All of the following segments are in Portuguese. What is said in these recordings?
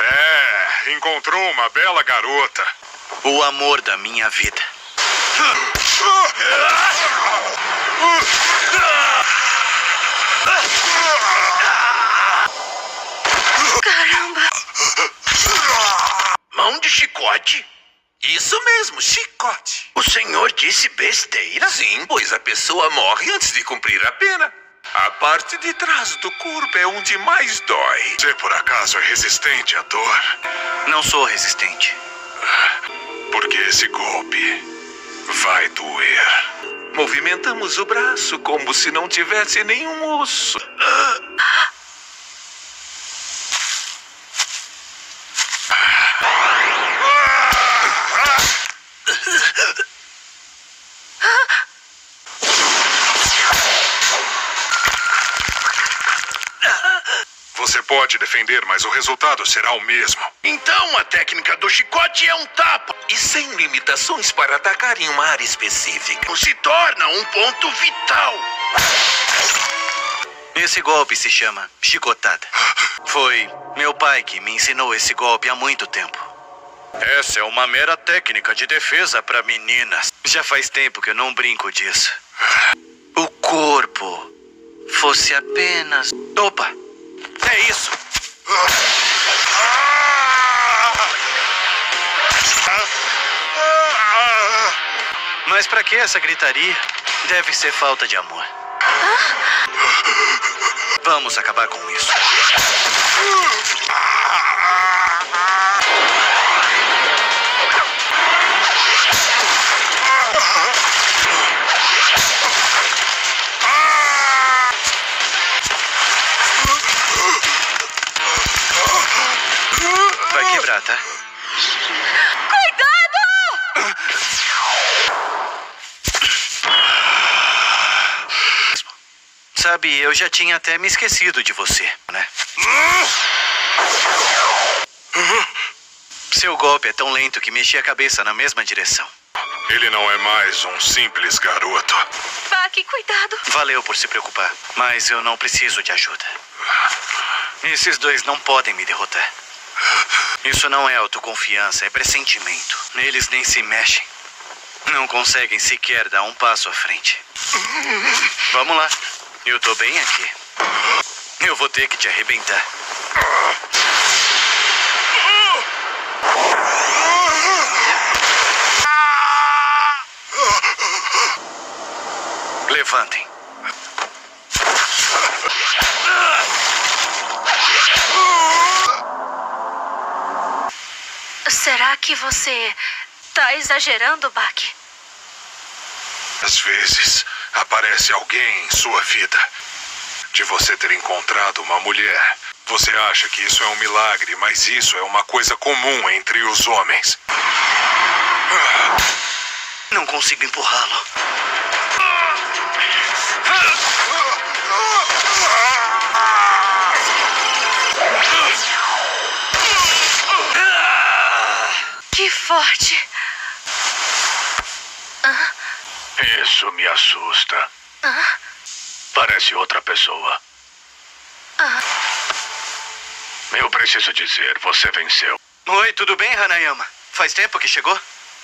É, encontrou uma bela garota. O amor da minha vida. Caramba! Mão de chicote? Isso mesmo, chicote. O senhor disse besteira? Sim, pois a pessoa morre antes de cumprir a pena. A parte de trás do corpo é onde mais dói. Você por acaso é resistente à dor? Não sou resistente. Porque esse golpe vai doer. Movimentamos o braço como se não tivesse nenhum osso. Você pode defender, mas o resultado será o mesmo. Então a técnica do chicote é um tapa. E sem limitações para atacar em uma área específica. Se torna um ponto vital. Esse golpe se chama chicotada. Foi meu pai que me ensinou esse golpe há muito tempo. Essa é uma mera técnica de defesa para meninas. Já faz tempo que eu não brinco disso. O corpo fosse apenas... Opa! É isso! Mas pra que essa gritaria? Deve ser falta de amor. Vamos acabar com isso. Vai quebrar, tá? Cuidado! Sabe, eu já tinha até me esquecido de você, né? Seu golpe é tão lento que mexi a cabeça na mesma direção. Ele não é mais um simples garoto. Baki, cuidado! Valeu por se preocupar, mas eu não preciso de ajuda. Esses dois não podem me derrotar. Isso não é autoconfiança, é pressentimento. Eles nem se mexem. Não conseguem sequer dar um passo à frente. Vamos lá. Eu tô bem aqui. Eu vou ter que te arrebentar. Levantem. Será que você tá exagerando, Baki? Às vezes, aparece alguém em sua vida. De você ter encontrado uma mulher. Você acha que isso é um milagre, mas isso é uma coisa comum entre os homens. Não consigo empurrá-lo. Que forte! Isso me assusta. Parece outra pessoa. Eu preciso dizer, você venceu. Oi, tudo bem, Hanayama? Faz tempo que chegou?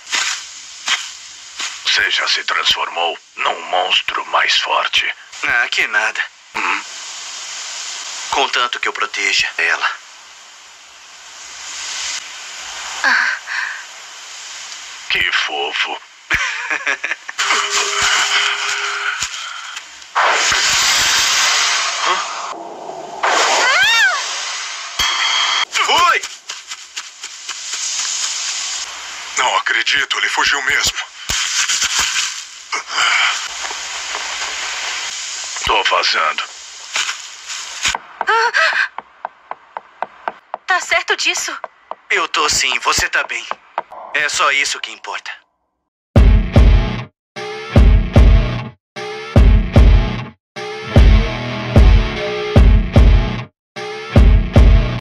Você já se transformou num monstro mais forte. Ah, que nada. Contanto que eu proteja ela. Que fofo. Foi! Não acredito, ele fugiu mesmo. Tô vazando. Tá certo disso? Eu tô sim, você tá bem. É só isso que importa.